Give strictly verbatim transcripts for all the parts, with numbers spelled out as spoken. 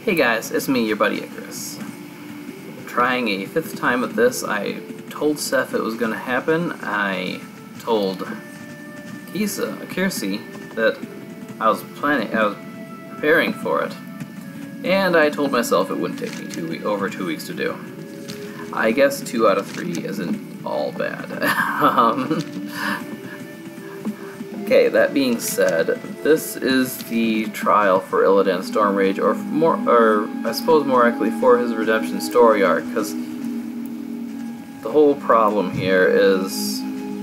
Hey guys, it's me, your buddy Icarus. Trying a fifth time at this. I told Seth it was going to happen. I told Kisa, Kirsi, that I was planning, I was preparing for it. And I told myself it wouldn't take me two we over two weeks to do. I guess two out of three isn't all bad. um, Okay, that being said, this is the trial for Illidan Stormrage, or more, or I suppose more accurately for his redemption story arc, because the whole problem here is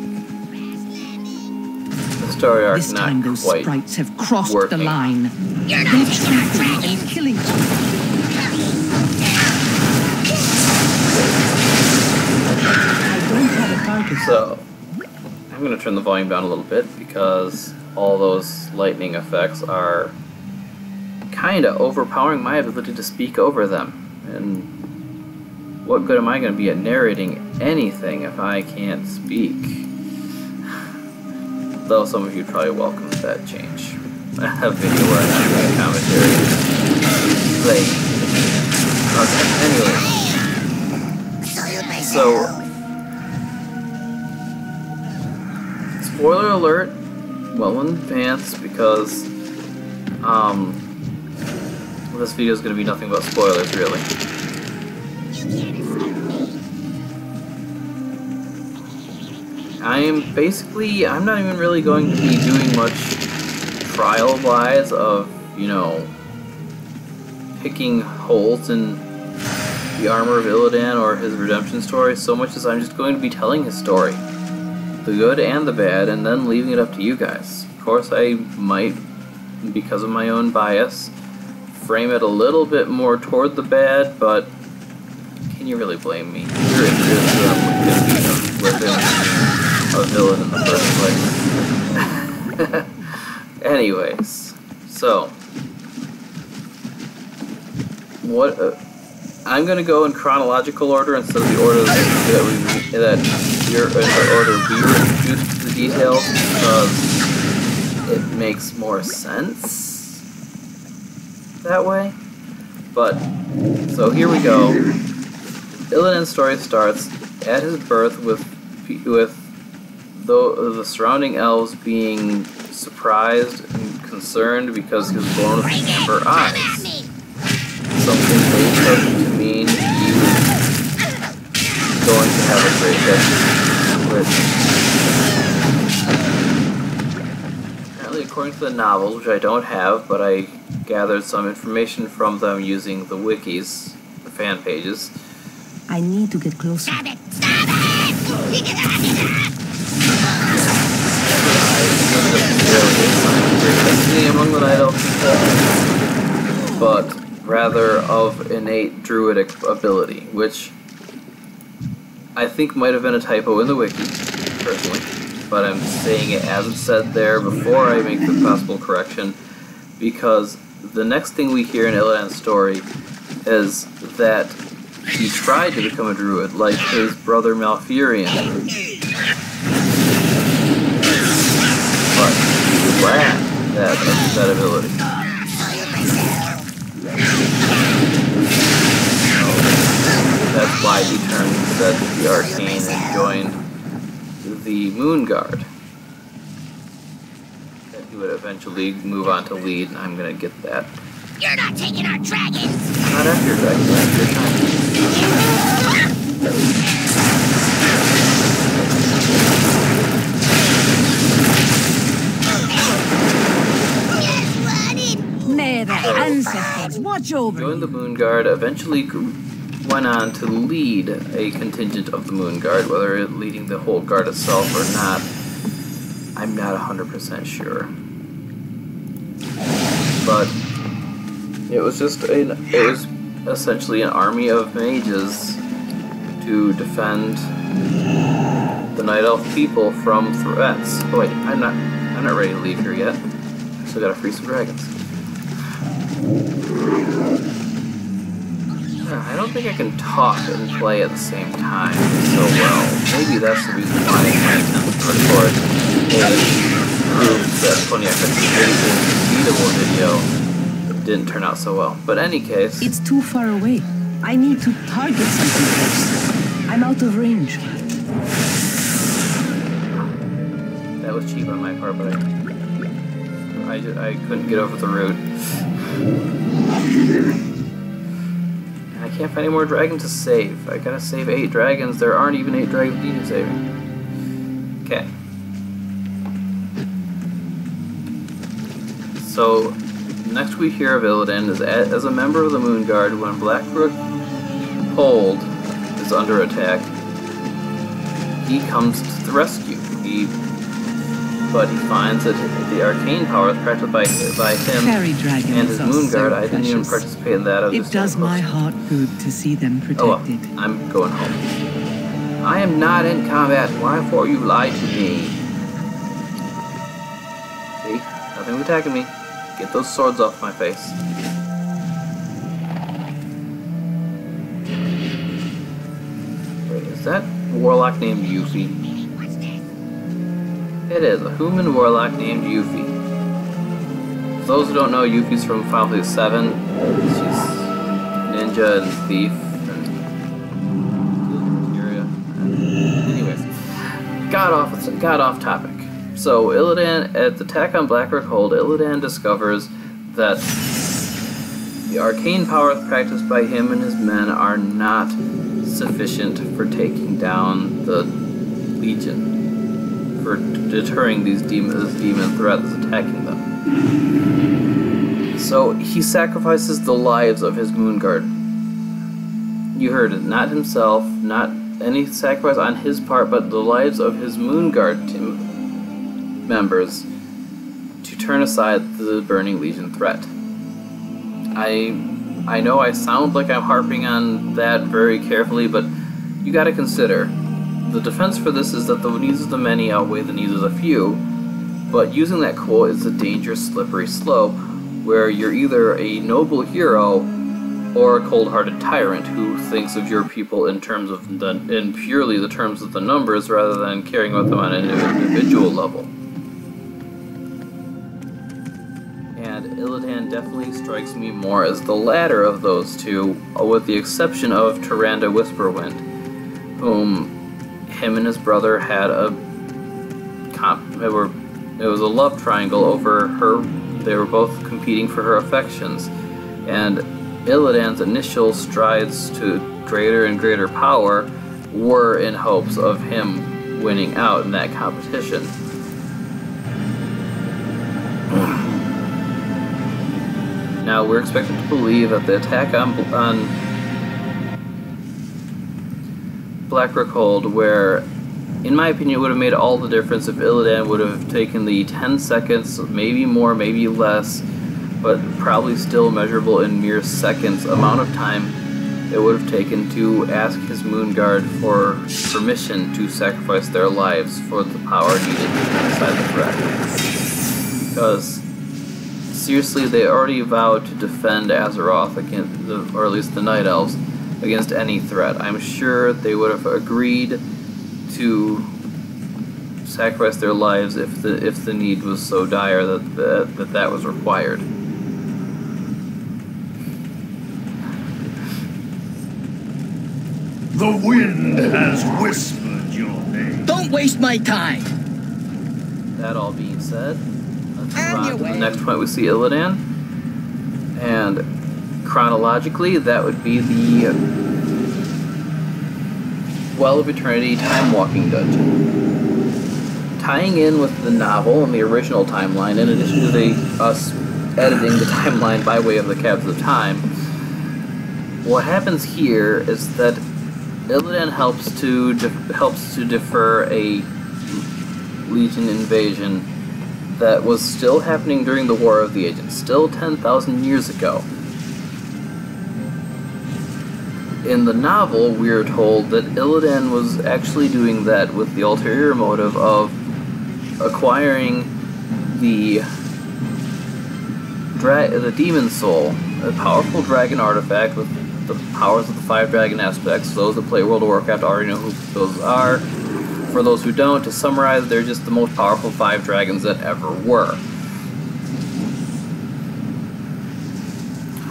the story arc this not time those quite sprites have crossed working. the line. They're trapping and killing you. So, I'm going to turn the volume down a little bit because all those lightning effects are kind of overpowering my ability to speak over them. And what good am I going to be at narrating anything if I can't speak? Though some of you probably welcome that change. A video where I'm not doing commentary. Like, okay, anyway. So, spoiler alert, well in advance, because um, this video is going to be nothing but spoilers, really. I am basically, I'm not even really going to be doing much trial-wise of, you know, picking holes in the armor of Illidan or his redemption story, so much as I'm just going to be telling his story. The good and the bad, and then leaving it up to you guys. Of course, I might, because of my own bias, frame it a little bit more toward the bad, but can you really blame me? You're interested in with him a villain in the first place. Anyways, so what? Uh, I'm gonna go in chronological order instead of the order that we that. Your, in order we were introduced to the details because it makes more sense that way. But, so here we go. Illidan's story starts at his birth with with the, the surrounding elves being surprised and concerned because he was born with amber eyes. Something they took to mean he was going to have a great day. Which, apparently according to the novels, which I don't have, but I gathered some information from them using the wikis, the fan pages. I need to get closer. Stop it! Stop it! Among the Night Elf people, but rather of innate druidic ability, which I think might have been a typo in the wiki, personally, but I'm saying it as it's said there before I make the possible correction, because the next thing we hear in Illidan's story is that he tried to become a druid, like his brother Malfurion, but he lacked that, that ability. That's why he turned instead to the Arcane and joined the Moon Guard. That he would eventually move on to lead, and I'm gonna get that. You're not taking our dragons! I'm not after your dragons, I'm after your time. May the ancestors watch over you. Joined the Moon Guard, eventually went on to lead a contingent of the Moon Guard, whether leading the whole guard itself or not, I'm not one hundred percent sure. But it was just an, it was essentially an army of mages to defend the Night Elf people from threats. Oh wait, I'm not I'm not ready to leave here yet. I still gotta free some dragons. I don't think I can talk and play at the same time so well. Maybe that's the reason why my attempt to record a proof that twenty F P S is a beatable video didn't turn out so well. But in any case... It's too far away. I need to target something first. I'm out of range. That was cheap on my part, but I, I, just, I couldn't get over the route. And I can't find any more dragons to save. I gotta save eight dragons. There aren't even eight dragons needing saving. Okay. So, next we hear of Illidan is as, as a member of the Moon Guard when Blackroot Hold is under attack. He comes to the rescue. He, but he finds that the arcane power is practiced by by him and his Moon Guard. So I didn't even participate in that. It does my heart good to see them protected. Oh well, I'm going home. I am not in combat. Wherefore you lie to me? See, nothing's attacking me. Get those swords off my face. Wait, is that warlock named Yuffie? It is, a human warlock named Yuffie. For those who don't know, Yuffie's from Final Fantasy seven. She's ninja and thief and materia. Anyways, got off, got off topic. So, Illidan, at the attack on Blackroot Hold, Illidan discovers that the arcane powers practiced by him and his men are not sufficient for taking down the Legion, for deterring these demon, this demon threat that's attacking them. So, he sacrifices the lives of his Moon Guard. You heard it, not himself, not any sacrifice on his part, but the lives of his Moon Guard team members to turn aside the Burning Legion threat. I I know I sound like I'm harping on that very carefully, but you gotta consider, the defense for this is that the needs of the many outweigh the needs of the few, but using that quote is a dangerous slippery slope where you're either a noble hero or a cold-hearted tyrant who thinks of your people in terms of the, in purely the terms of the numbers rather than caring about them on an individual level. And Illidan definitely strikes me more as the latter of those two, with the exception of Tyrande Whisperwind, whom him and his brother had a comp they were it was a love triangle over her. They were both competing for her affections, and Illidan's initial strides to greater and greater power were in hopes of him winning out in that competition. Now, we're expected to believe that the attack on, on Blackroot Hold, where, in my opinion, it would have made all the difference if Illidan would have taken the ten seconds, maybe more, maybe less, but probably still measurable in mere seconds amount of time it would have taken to ask his Moon Guard for permission to sacrifice their lives for the power needed to decide the threat. Because seriously, they already vowed to defend Azeroth against, the, or at least the Night Elves, against any threat. I'm sure they would have agreed to sacrifice their lives if the if the need was so dire that that, that, that was required. The wind has whispered your name. Don't waste my time! That all being said, let's move On on your to the way. next point we see Illidan. And chronologically, that would be the Well of Eternity Time Walking Dungeon. Tying in with the novel and the original timeline, in addition to the us editing the timeline by way of the Cabs of Time, what happens here is that Illidan helps to def- helps to defer a Legion invasion that was still happening during the War of the Ages, still ten thousand years ago. In the novel, we are told that Illidan was actually doing that with the ulterior motive of acquiring the dra- the Demon Soul, a powerful dragon artifact with the powers of the five dragon aspects. Those that play World of Warcraft already know who those are. For those who don't, to summarize, they're just the most powerful five dragons that ever were.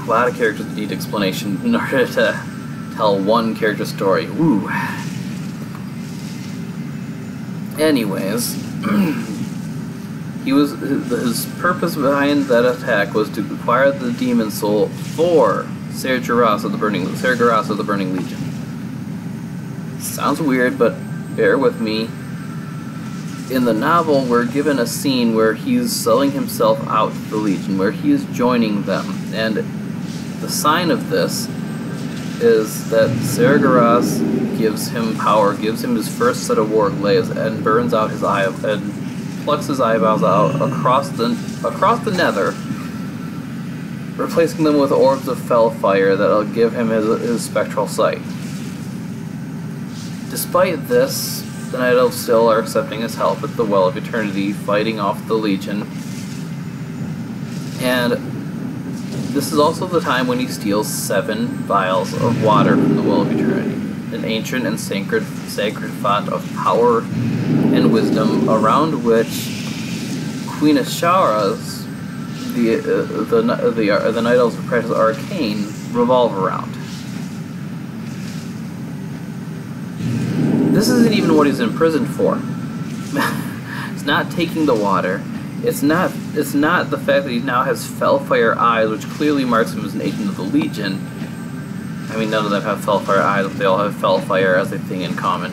A lot of characters need explanation in order to tell one character story. Woo. Anyways, he was his purpose behind that attack was to acquire the demon soul for Sargeras of the Burning Sargeras of the Burning Legion. Sounds weird, but bear with me. In the novel, we're given a scene where he's selling himself out to the Legion, where he is joining them, and the sign of this is that Sargeras gives him power, gives him his first set of war glaives, and burns out his eye and plucks his eyeballs out across the across the Nether, replacing them with orbs of fell fire that'll give him his, his spectral sight. Despite this, the Night Elves still are accepting his help at the Well of Eternity, fighting off the Legion. And this is also the time when he steals seven vials of water from the Well of Eternity, an ancient and sacred, sacred font of power and wisdom around which Queen Ashara's, the, uh, the, the, uh, the Night Elves of Practice Arcane, revolve around. This isn't even what he's imprisoned for. It's not taking the water. It's not It's not the fact that he now has Fellfire eyes, which clearly marks him as an agent of the Legion. I mean, none of them have Fellfire eyes, but they all have Fellfire as a thing in common.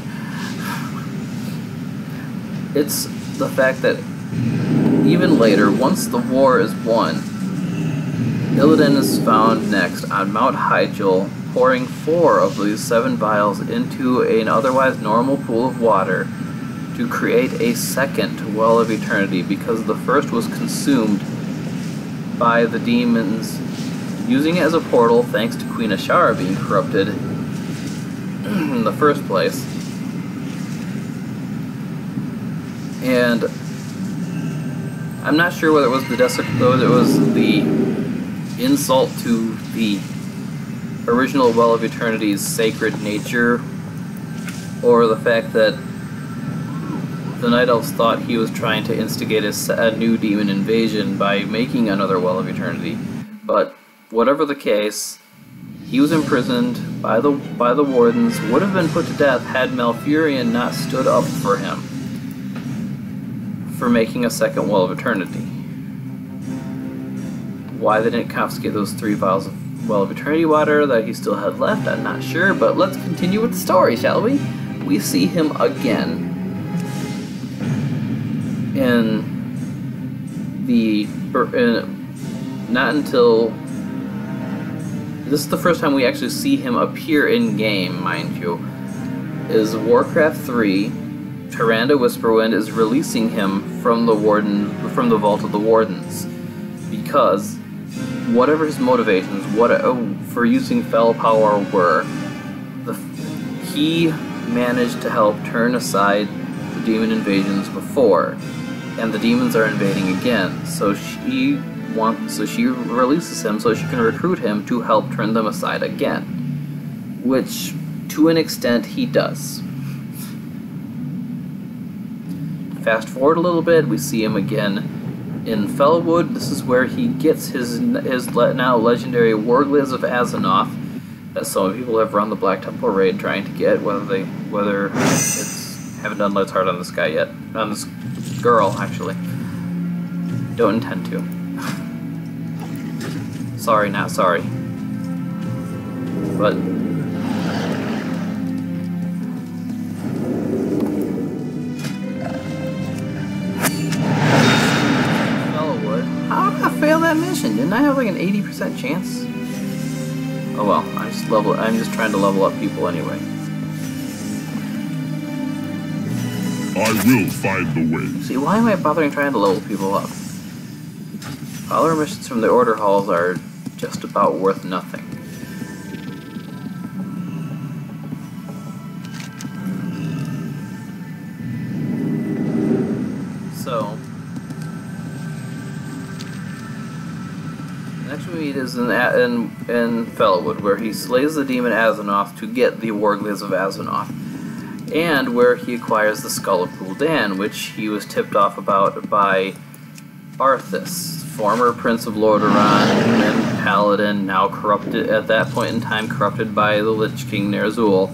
It's the fact that even later, once the war is won, Illidan is found next on Mount Hyjal, pouring four of these seven vials into an otherwise normal pool of water to create a second Well of Eternity, because the first was consumed by the demons using it as a portal thanks to Queen Ashara being corrupted in the first place. And I'm not sure whether it was the desec- whether it was the insult to the original Well of Eternity's sacred nature, or the fact that the Night Elves thought he was trying to instigate a, a new demon invasion by making another Well of Eternity. But whatever the case, he was imprisoned by the by the wardens, would have been put to death had Malfurion not stood up for him for making a second Well of Eternity. Why they didn't confiscate those three vials of Well of Eternity water that he still had left, I'm not sure, but let's continue with the story, shall we? We see him again in the... In, not until... This is the first time we actually see him appear in-game, mind you. Is Warcraft three, Tyrande Whisperwind is releasing him from the Warden, from the Vault of the Wardens, because whatever his motivations, what oh, for using fell power were, the, he managed to help turn aside the demon invasions before, and the demons are invading again. So she wants, so she releases him so she can recruit him to help turn them aside again, which, to an extent, he does. Fast forward a little bit, we see him again in Fellwood. This is where he gets his his now legendary Warglaives of Azeroth, that some people have run the Black Temple raid trying to get. Whether they whether it's haven't done Let's Hard on this guy yet, on this girl actually. Don't intend to. Sorry, not sorry. But how did I fail that mission? Didn't I have like an eighty percent chance? Oh well, I'm just level I'm just trying to level up people anyway. I will find the way. See, why am I bothering trying to level people up? Follower missions from the Order Halls are just about worth nothing. So next we meet is in, in, in Fellwood, where he slays the demon Azeroth to get the Warglaives of Azeroth, and where he acquires the Skull of Gul'dan, which he was tipped off about by Arthas, former Prince of Lordaeron and paladin, now corrupted, at that point in time corrupted by the Lich King Ner'zhul.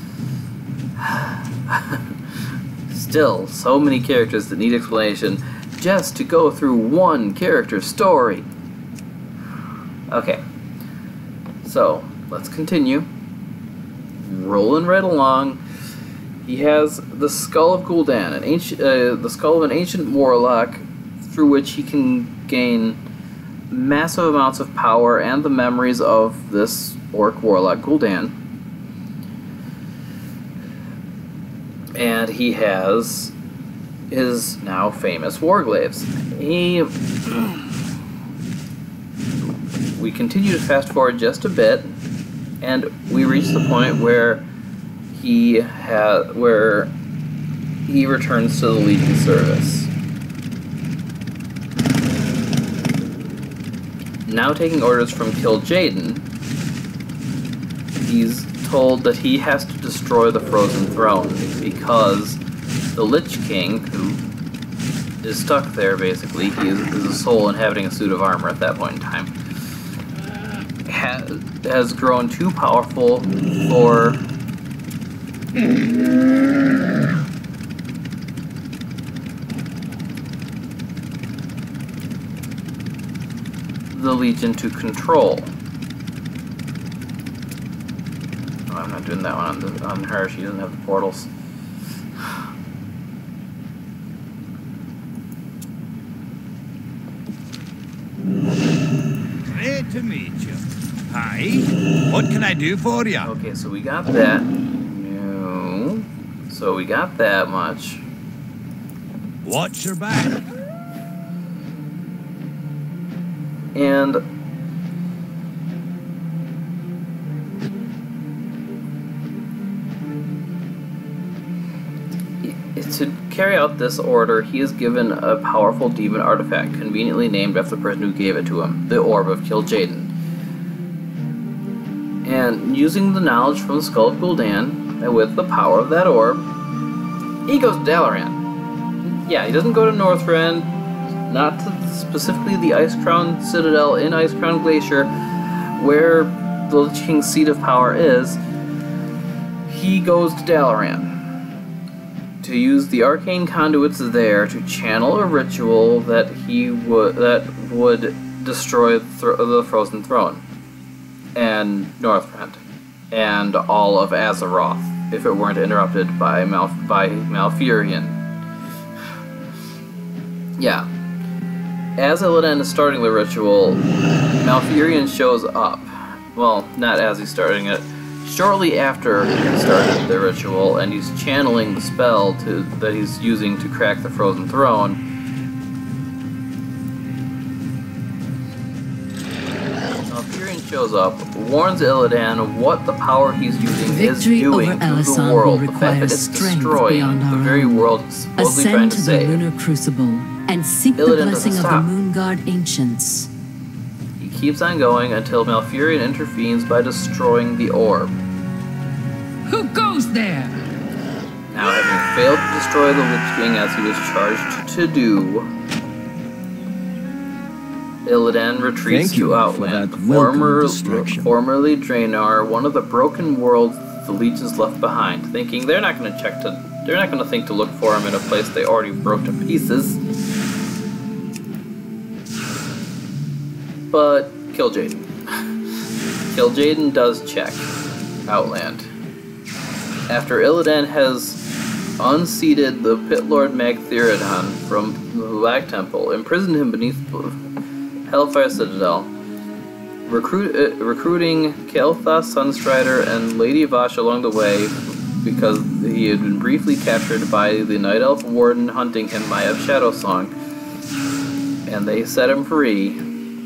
Still, so many characters that need explanation just to go through one character's story. Okay, so let's continue. Rolling right along. He has the Skull of Gul'dan, an ancient, uh, the skull of an ancient warlock, through which he can gain massive amounts of power and the memories of this orc warlock Gul'dan. And he has his now famous warglaives. He... we continue to fast forward just a bit, and we reach the point where he ha where he returns to the Legion service. Now taking orders from Kil'jaeden, he's told that he has to destroy the Frozen Throne because the Lich King, who is stuck there basically, he is, is a soul inhabiting a suit of armor at that point in time, ha has grown too powerful for the Legion to control. Oh, I'm not doing that one on, the, on her, she doesn't have the portals. Great to meet you. Hi, what can I do for you? Okay, so we got that. No. So we got that much. Watch your back. And to carry out this order, he is given a powerful demon artifact, conveniently named after the person who gave it to him, the Orb of Kil'jaeden. And using the knowledge from the Skull of Gul'dan, and with the power of that orb, he goes to Dalaran. Yeah, he doesn't go to Northrend, not to specifically the Icecrown Citadel in Icecrown Glacier, where the Lich King's seat of power is. He goes to Dalaran to use the arcane conduits there to channel a ritual that he would that would destroy the, th the Frozen Throne and Northrend and all of Azeroth if it weren't interrupted by Mal by Malfurion. Yeah. As Illidan is starting the ritual, Malfurion shows up. Well, not as he's starting it. Shortly after he started the ritual, and he's channeling the spell to, that he's using to crack the Frozen Throne. Malfurion shows up, warns Illidan what the power he's using Victory is doing to the world. The fact that it's destroying the very world it's supposedly Ascend trying to to the save. lunar crucible and seek Illidan the blessing of the stop. Moonguard ancients. He keeps on going until Malfurion intervenes by destroying the orb. Who goes there? Now, having failed to destroy the Lich King as he was charged to do, Illidan retreats Thank you to for Outland, that the former, welcome distraction. formerly Draenor, one of the broken worlds the Legions left behind, thinking they're not going to check to, they're not going to think to look for him in a place they already broke to pieces. But Kil'jaeden. Kil'jaeden does check Outland. After Illidan has unseated the Pit Lord Magtheridon from the Black Temple, imprisoned him beneath Hellfire Citadel, recruit, uh, recruiting Kael'thas Sunstrider and Lady Vash along the way because he had been briefly captured by the Night Elf Warden hunting him, Maya of Shadowsong, and they set him free.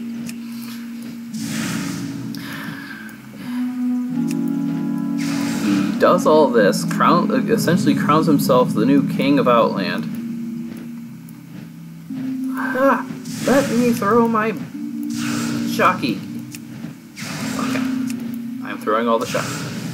Does all this, crown, essentially crowns himself the new king of Outland. Ah, let me throw my shocky. Okay, I'm throwing all the shocky.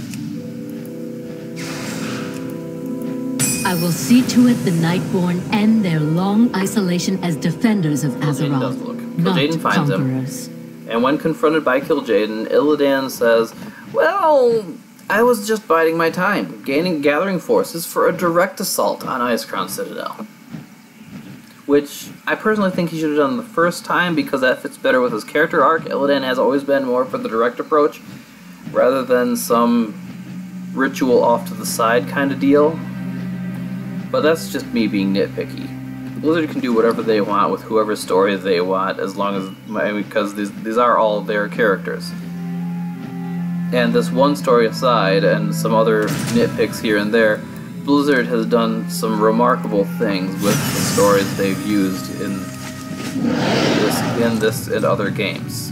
I will see to it the Nightborn end their long isolation as defenders of Kil'jaeden does Azeroth, look. not Kil'jaeden finds him. conquerors. And when confronted by Kil'jaeden, Illidan says, "Well, I was just biding my time, gaining gathering forces for a direct assault on Icecrown Citadel." Which I personally think he should have done the first time because that fits better with his character arc. Illidan has always been more for the direct approach rather than some ritual off to the side kind of deal. But that's just me being nitpicky. Blizzard can do whatever they want with whoever's story they want, as long as, I mean, because these, these are all their characters. And this one story aside, and some other nitpicks here and there, Blizzard has done some remarkable things with the stories they've used in this, in this and other games.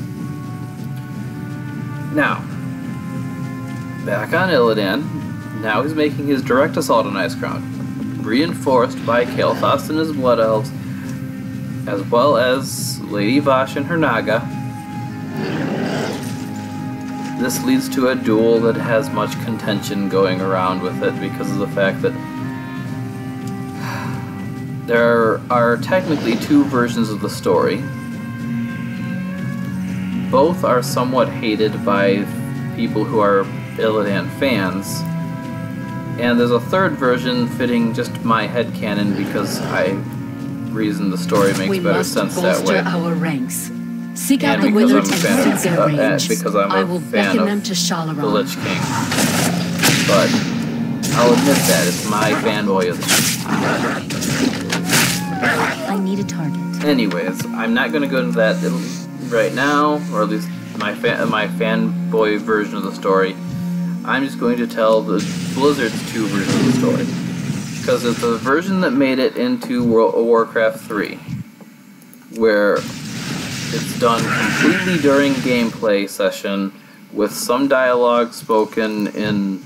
Now, back on Illidan, now he's making his direct assault on Icecrown, reinforced by Kael'thas and his Blood Elves, as well as Lady Vashj and her Naga. This leads to a duel that has much contention going around with it because of the fact that there are technically two versions of the story. Both are somewhat hated by people who are Illidan fans. And there's a third version fitting just my headcanon because I reason the story makes we better must sense that bolster way. our ranks. Seek out And the because wizards I'm a and fan seek of, their uh, and range. because I'm a I will fan beckon of them to Shalaran. the Lich King. But I'll admit that it's my fanboyism. I need a target. Anyways, I'm not going to go into that right now, or at least my fan, my fanboy version of the story. I'm just going to tell the Blizzard's two versions of the story. Because it's the version that made it into World, Warcraft three, where it's done completely during gameplay session, with some dialogue spoken in...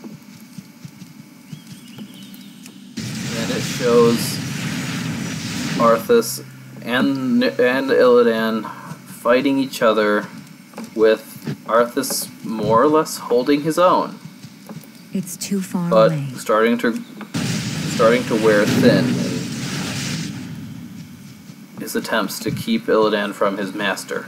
And it shows Arthas and, and Illidan fighting each other, with Arthas more or less holding his own. It's too far but away. starting to starting to wear thin in his attempts to keep Illidan from his master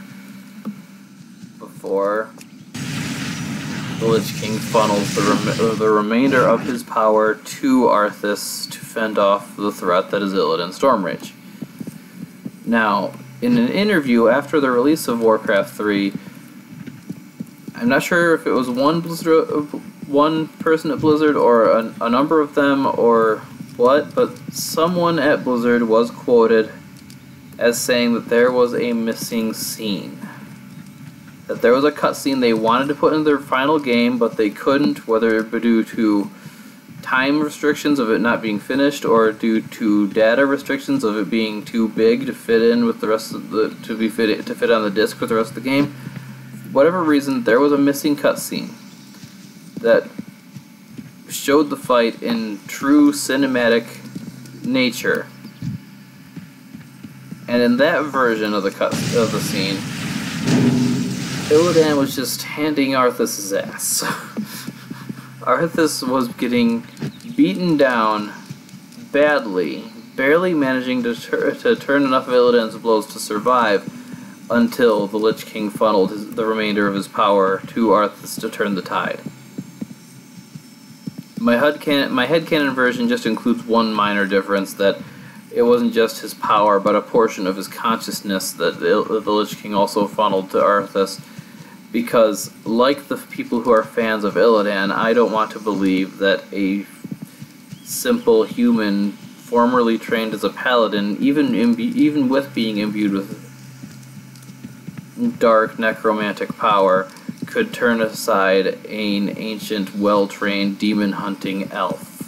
before the Lich King funnels the, rem the remainder of his power to Arthas to fend off the threat that is Illidan Stormrage. Now, in an interview after the release of Warcraft three, I'm not sure if it was one Blizzard, one person at Blizzard or a, a number of them or what, but someone at Blizzard was quoted as saying that there was a missing scene. That there was a cutscene they wanted to put in their final game, but they couldn't, whether due to time restrictions of it not being finished or due to data restrictions of it being too big to fit in with the rest of the to be fit to fit on the disc with the rest of the game. Whatever reason, there was a missing cutscene that showed the fight in true cinematic nature. And in that version of the cut of the scene, Illidan was just handing Arthas' ass. Arthas was getting beaten down badly, barely managing to, tur to turn enough of Illidan's blows to survive, until the Lich King funneled his, the remainder of his power to Arthas to turn the tide. My headcanon, my headcanon version just includes one minor difference, that it wasn't just his power, but a portion of his consciousness that the, the Lich King also funneled to Arthas, because, like the people who are fans of Illidan, I don't want to believe that a simple human, formerly trained as a paladin, even, even with being imbued with dark necromantic power, could turn aside an ancient, well-trained, demon-hunting elf.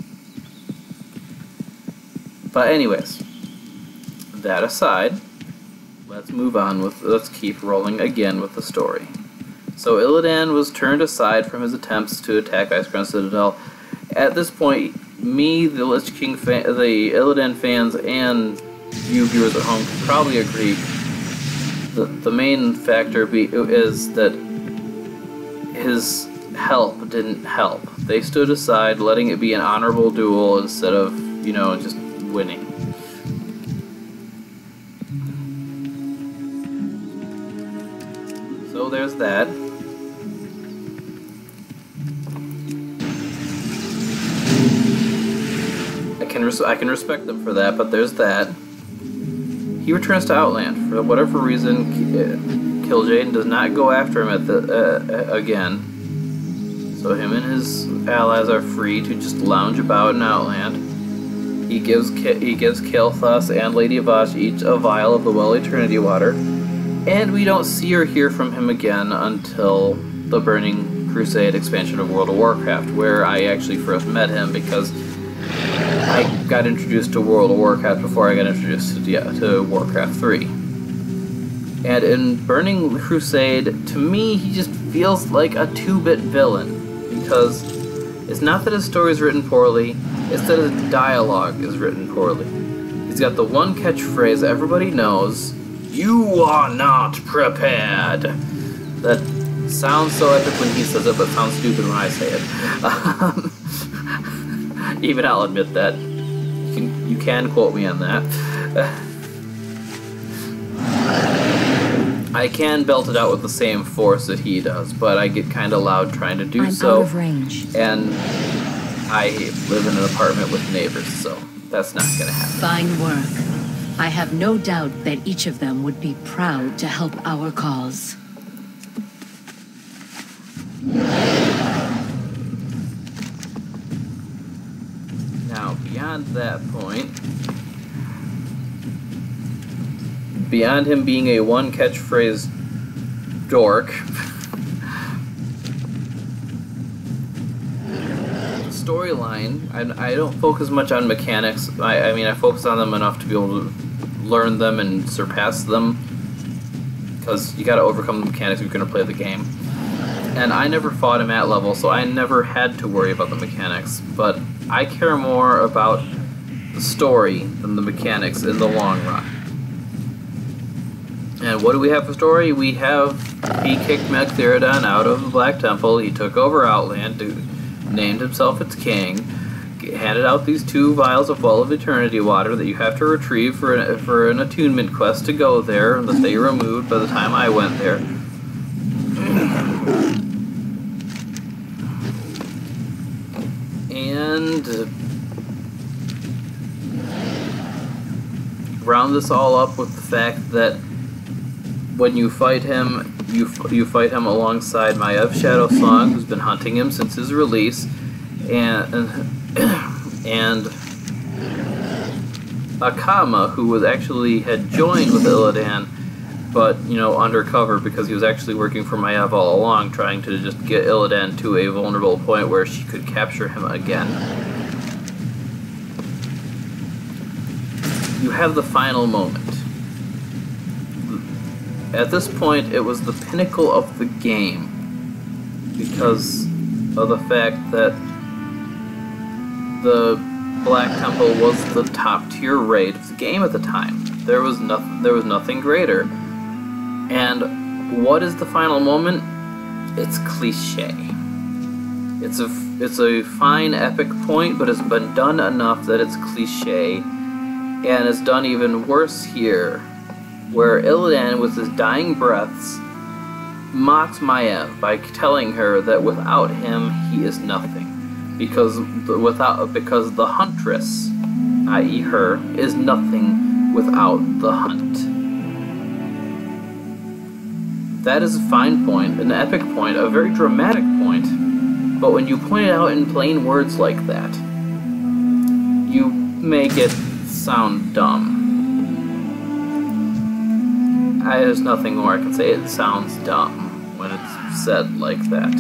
But anyways, that aside, let's move on with, let's keep rolling again with the story. So Illidan was turned aside from his attempts to attack Icecrown Citadel. At this point, me, the Lich King, fan, the Illidan fans, and you viewers at home can probably agree The, the main factor be, is that his help didn't help. They stood aside, letting it be an honorable duel instead of, you know, just winning. that. I can res I can respect them for that, but there's that. He returns to Outland for whatever reason. Kil'jaeden does not go after him at the uh, again. So him and his allies are free to just lounge about in Outland. He gives he gives Kael'thas and Lady Vashj each a vial of the Well Eternity Water, and we don't see or hear from him again until the Burning Crusade expansion of World of Warcraft, where I actually first met him because I got introduced to World of Warcraft before I got introduced to, yeah, to Warcraft three. And in Burning Crusade, to me, he just feels like a two-bit villain, because it's not that his story is written poorly, it's that his dialogue is written poorly. He's got the one catchphrase everybody knows, "You are not prepared." That sounds so epic when he says it, but sounds stupid when I say it. Um, even I'll admit that. You can, you can quote me on that. I can belt it out with the same force that he does, but I get kind of loud trying to do I'm so. out of range. And I live in an apartment with neighbors, so that's not going to happen. Fine work. I have no doubt that each of them would be proud to help our cause. Now, beyond that point, beyond him being a one catchphrase dork, storyline, I, I don't focus much on mechanics. I, I mean, I focus on them enough to be able to learn them and surpass them, because you gotta overcome the mechanics if you're gonna play the game. And I never fought him at level, so I never had to worry about the mechanics, but I care more about the story than the mechanics in the long run. And what do we have for story? We have, he kicked Melchtherodon out of the Black Temple, he took over Outland, to, named himself its king, handed out these two vials of Well of Eternity Water that you have to retrieve for an, for an attunement quest to go there, that they removed by the time I went there. And uh, round this all up with the fact that when you fight him, you you fight him alongside Maiev Shadowsong, who's been hunting him since his release, and and Akama, who was actually had joined with Illidan, but you know, undercover, because he was actually working for Maiev all along, trying to just get Illidan to a vulnerable point where she could capture him again. You have the final moment. At this point, it was the pinnacle of the game, because of the fact that the Black Temple was the top tier raid of the game at the time. There was nothing. There was nothing greater. And what is the final moment? It's cliche. It's a it's a fine epic point, but it's been done enough that it's cliche, and it's done even worse here, where Illidan, with his dying breaths, mocks Maiev by telling her that without him, he is nothing, because the, without because the Huntress, that is her, is nothing without the hunt. That is a fine point, an epic point, a very dramatic point, but when you point it out in plain words like that, you make it sound dumb. I, there's nothing more I can say. It sounds dumb when it's said like that.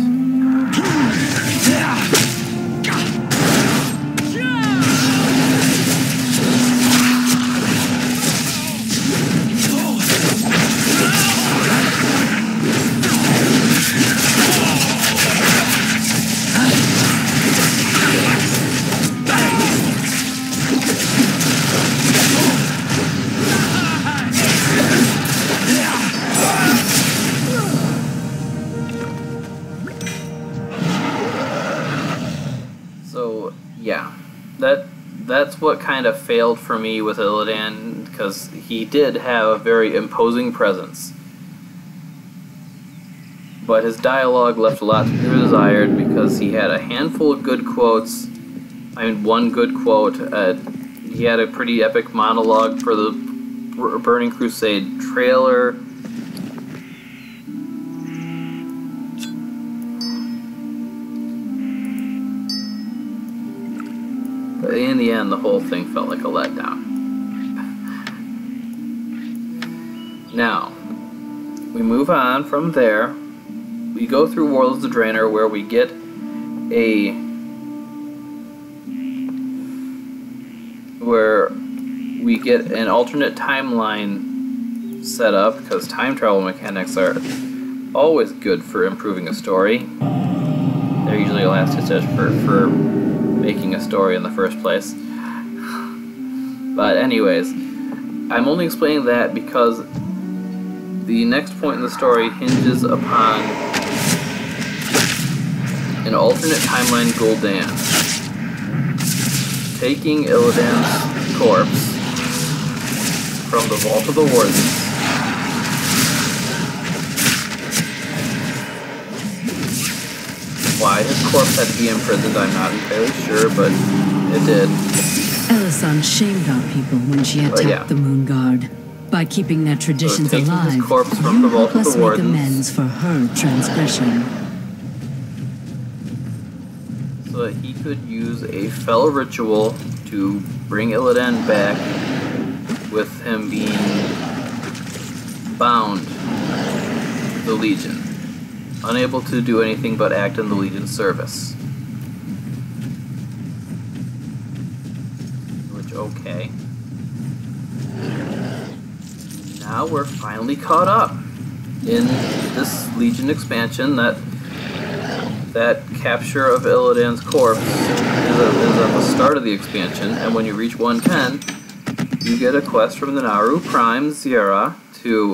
That that's what kind of failed for me with Illidan, because he did have a very imposing presence. but his dialogue left a lot to be desired because he had a handful of good quotes. I mean, one good quote. Uh, he had a pretty epic monologue for the Burning Crusade trailer. But in the end, the whole thing felt like a letdown. Now, we move on from there. We go through Warlords of Draenor, where we get a... where we get an alternate timeline set up, because time travel mechanics are always good for improving a story. They're usually a last ditch for, for making a story in the first place. But anyways, I'm only explaining that because the next point in the story hinges upon an alternate timeline Gul'dan taking Illidan's corpse from the Vault of the Wardens. Why his corpse had to be imprisoned, I'm not entirely sure, but it did. Elysan shamed our people when she attacked yeah. the Moon Guard. By keeping their traditions so taking alive, his corpse from you the Vault help of us the make Wardens. amends for her transgression. So that he could use a fell ritual to bring Illidan back, with him being bound to the Legion, unable to do anything but act in the Legion's service. Which, okay. Now we're finally caught up in this Legion expansion. That that capture of Illidan's corpse is, a, is at the start of the expansion, and when you reach one ten, you get a quest from the Naru Prime Zira to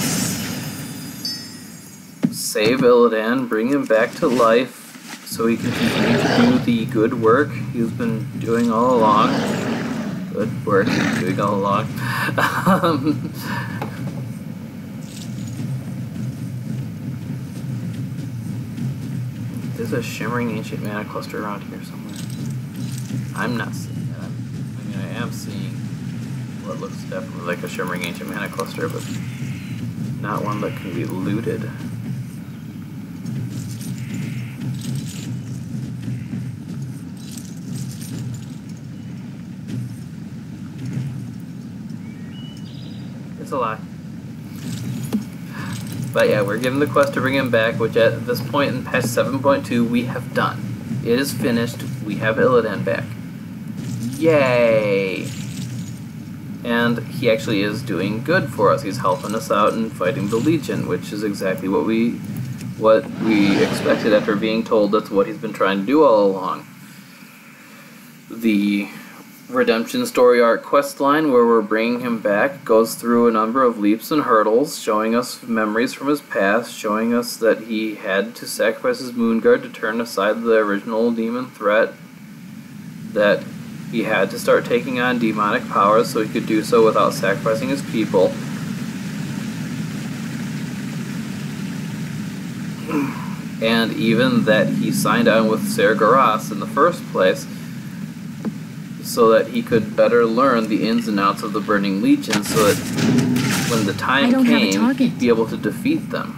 save Illidan, bring him back to life, so he can continue to do the good work he's been doing all along. Good work he's been doing all along. um, There's a shimmering ancient mana cluster around here somewhere. I'm not seeing that. I mean, I am seeing what looks definitely like a shimmering ancient mana cluster, but not one that can be looted. It's a lie. But yeah, we're given the quest to bring him back, which at this point in patch seven point two we have done. It is finished. We have Illidan back. Yay! And he actually is doing good for us. He's helping us out in fighting the Legion, which is exactly what we what we expected after being told that's what he's been trying to do all along. The redemption story arc quest line, where we're bringing him back, goes through a number of leaps and hurdles, showing us memories from his past, showing us that he had to sacrifice his Moonguard to turn aside the original demon threat, that he had to start taking on demonic powers so he could do so without sacrificing his people. And even that he signed on with Ser'Garas in the first place so that he could better learn the ins and outs of the Burning Legion, so that when the time came, he'd be able to defeat them.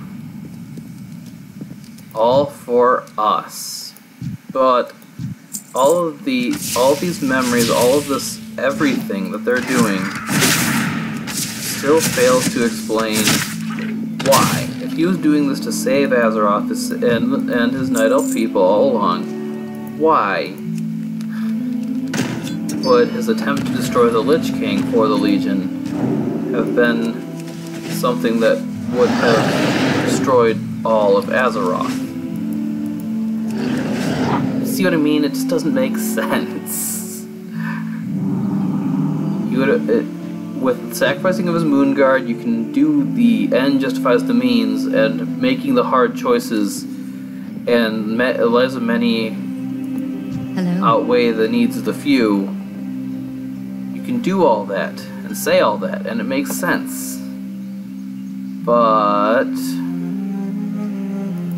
All for us. But all of the all of these memories, all of this everything that they're doing still fails to explain why. If he was doing this to save Azeroth and, and his Night Elf people all along, why would his attempt to destroy the Lich King for the Legion have been something that would have destroyed all of Azeroth? See what I mean? It just doesn't make sense. You would, it, with sacrificing of his Moonguard, you can do the end justifies the means, and making the hard choices and me, lives of many Hello. outweigh the needs of the few. You can do all that and say all that, and it makes sense. But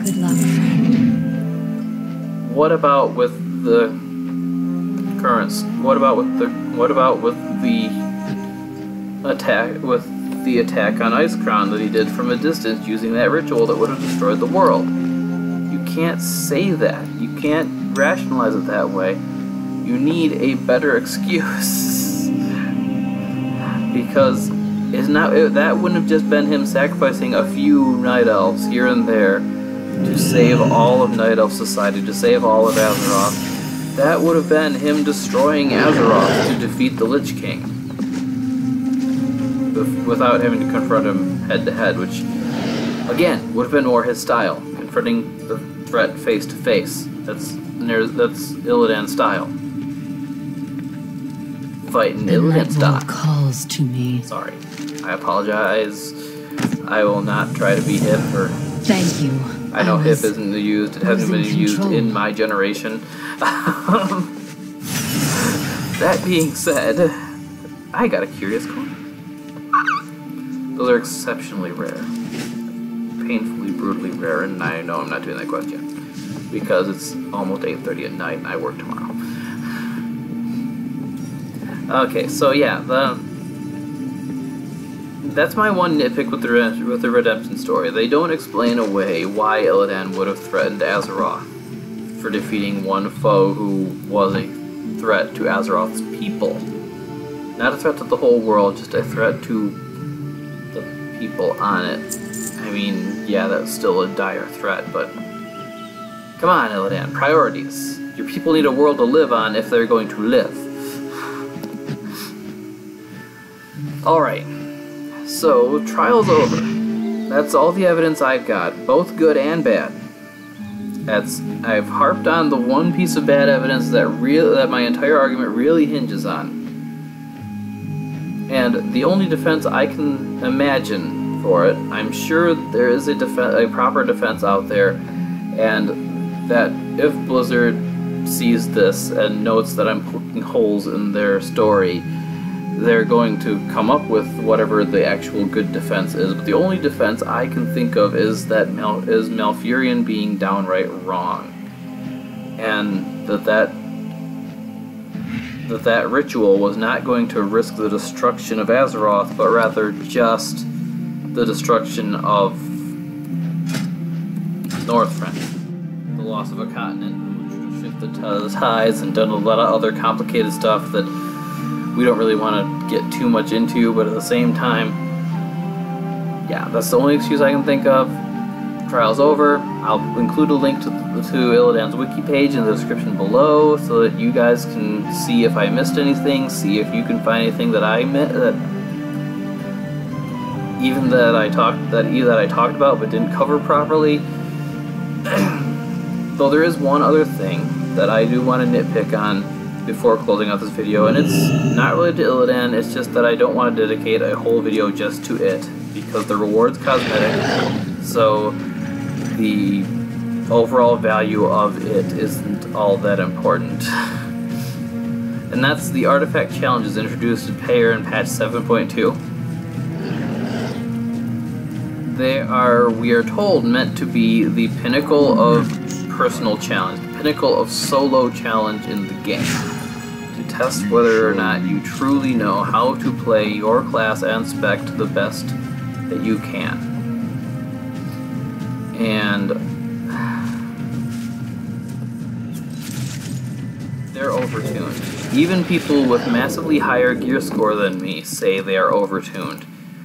Good luck, friend. What about with the currents? What about with the what about with the attack with the attack on Icecrown that he did from a distance using that ritual that would have destroyed the world? You can't say that. You can't rationalize it that way. You need a better excuse. Because it's not, it, that wouldn't have just been him sacrificing a few Night Elves here and there to save all of Night Elf society, to save all of Azeroth. That would have been him destroying Azeroth to defeat the Lich King. Without having to confront him head to head, which, again, would have been more his style. Confronting the threat face to face. That's that's Illidan style. Fighting Illidan style. Calls to me. Sorry, I apologize. I will not try to be hip or. Thank you. I know I hip was, isn't used. It hasn't been used in my generation. That being said, I got a curious coin. Those are exceptionally rare. Painfully, brutally rare, and I know I'm not doing that quest yet. Because it's almost eight thirty at night and I work tomorrow. Okay, so yeah, the that's my one nitpick with the with the redemption story. They don't explain away why Illidan would have threatened Azeroth for defeating one foe who was a threat to Azeroth's people. Not a threat to the whole world, just a threat to the people on it. I mean, yeah, that's still a dire threat, but come on, Illidan, priorities. Your people need a world to live on if they're going to live. Alright, so trial's over. That's all the evidence I've got, both good and bad. That's I've harped on the one piece of bad evidence that real that my entire argument really hinges on. And the only defense I can imagine for it, I'm sure there is a def a proper defense out there, and that if Blizzard sees this and notes that I'm poking holes in their story, they're going to come up with whatever the actual good defense is. But the only defense I can think of is that Mal is Malfurion being downright wrong, and that that that that ritual was not going to risk the destruction of Azeroth, but rather just the destruction of Northrend, the loss of a continent, which would have shifted the tides and done a lot of other complicated stuff that we don't really want to get too much into, but at the same time, yeah, that's the only excuse I can think of. Trial's over. I'll include a link to, to Illidan's wiki page in the description below so that you guys can see if I missed anything, see if you can find anything that I missed, that even that I talked that either that I talked about but didn't cover properly. Though there is one other thing that I do want to nitpick on before closing out this video, and it's not related to Illidan, it's just that I don't want to dedicate a whole video just to it, because the reward's cosmetic, so the overall value of it isn't all that important. And that's the artifact challenges introduced to Payer in patch seven point two. They are, we are told, meant to be the pinnacle of personal challenge, the pinnacle of solo challenge in the game. Test whether or not you truly know how to play your class and spec to the best that you can. And they're overtuned. Even people with massively higher gear score than me say they are overtuned.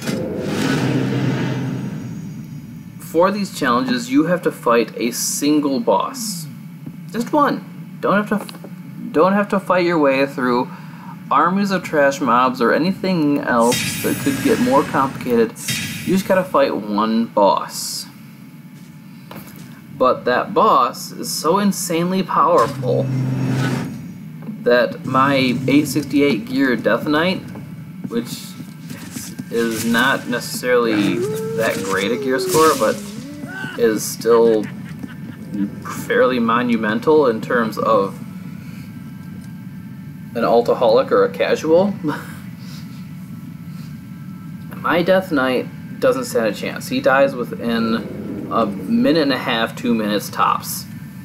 For these challenges, you have to fight a single boss. Just one. Don't have to Don't have to fight your way through armies of trash mobs or anything else that could get more complicated. You just gotta fight one boss. But that boss is so insanely powerful that my eight sixty-eight gear Death Knight, which is not necessarily that great a gear score, but is still fairly monumental in terms of an altaholic or a casual. My Death Knight doesn't stand a chance. He dies within a minute and a half, two minutes tops.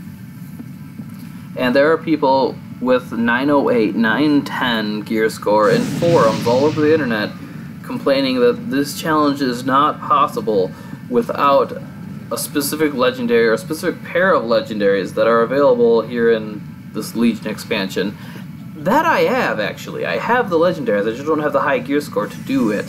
And there are people with nine oh eight, nine ten gear score in forums all over the internet complaining that this challenge is not possible without a specific legendary or a specific pair of legendaries that are available here in this Legion expansion. That I have, actually. I have the legendaries, I just don't have the high gear score to do it.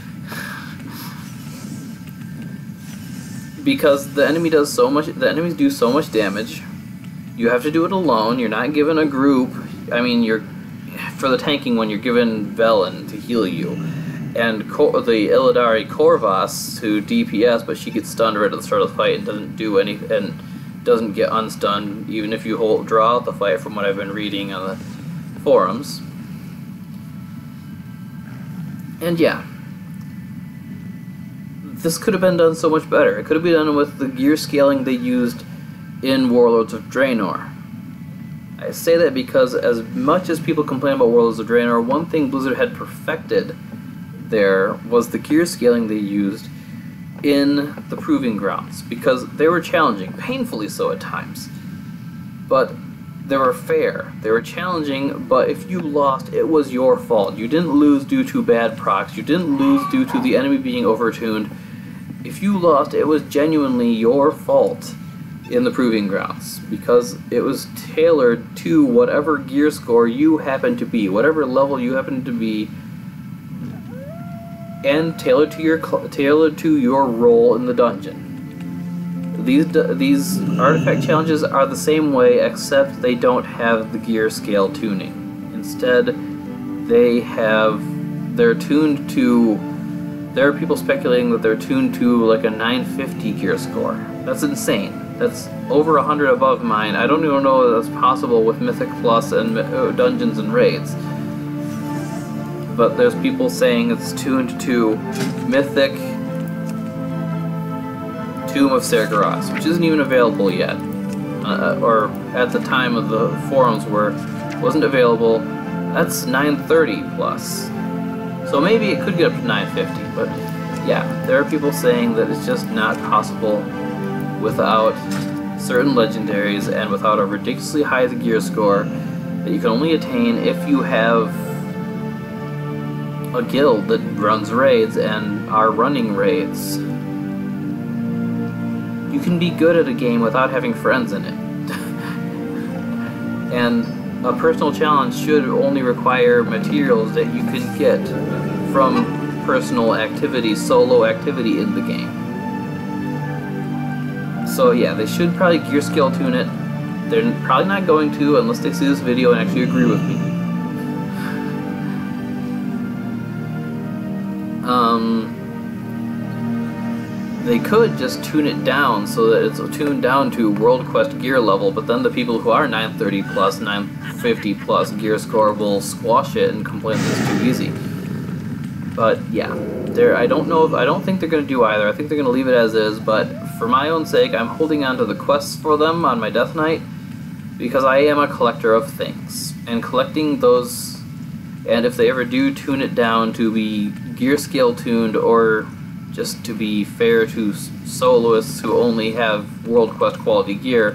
Because the enemy does so much, the enemies do so much damage. You have to do it alone. You're not given a group. I mean, you're for the tanking one. You're given Velen to heal you, and Cor the Illidari Corvus to D P S, but she gets stunned right at the start of the fight and doesn't do any and doesn't get unstunned even if you hold, draw out the fight. From what I've been reading on the forums, and yeah. This could have been done so much better. It could have been done with the gear scaling they used in Warlords of Draenor. I say that because as much as people complain about Warlords of Draenor, one thing Blizzard had perfected there was the gear scaling they used in the Proving Grounds, because they were challenging, painfully so at times. But they were fair. They were challenging, but if you lost, it was your fault. You didn't lose due to bad procs. You didn't lose due to the enemy being overtuned. If you lost, it was genuinely your fault in the Proving Grounds, because it was tailored to whatever gear score you happen to be, whatever level you happen to be, and tailored to your tailored to your role in the dungeon. These these artifact challenges are the same way, except they don't have the gear scale tuning. Instead, they have they're tuned to. There are people speculating that they're tuned to like a nine fifty gear score. That's insane. That's over one hundred above mine. I don't even know if that's possible with Mythic Plus and uh, Dungeons and Raids. But there's people saying it's tuned to Mythic Tomb of Sargeras, which isn't even available yet. Uh, or at the time of the forums where it wasn't available. That's nine thirty plus. So maybe it could get up to nine fifty, but yeah, there are people saying that it's just not possible without certain legendaries and without a ridiculously high gear score that you can only attain if you have a guild that runs raids and are running raids. You can be good at a game without having friends in it. And a personal challenge should only require materials that you can get from personal activity, solo activity in the game. So yeah, they should probably gear skill tune it. They're probably not going to unless they see this video and actually agree with me. Um, they could just tune it down so that it's tuned down to World Quest gear level, but then the people who are nine thirty plus, nine fifty plus gear score will squash it and complain that it's too easy. But yeah, there. I don't know if I don't think they're going to do either. I think they're going to leave it as is. But for my own sake, I'm holding on to the quests for them on my Death Knight because I am a collector of things, and collecting those. And if they ever do tune it down to be gear scale tuned, or just to be fair to soloists who only have World Quest quality gear,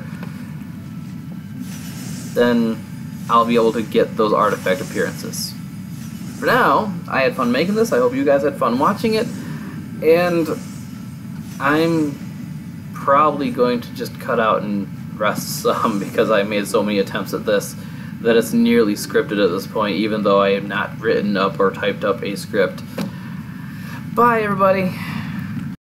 then I'll be able to get those artifact appearances. For now, I had fun making this. I hope you guys had fun watching it. And I'm probably going to just cut out and rest some because I made so many attempts at this that it's nearly scripted at this point, even though I have not written up or typed up a script. Bye, everybody.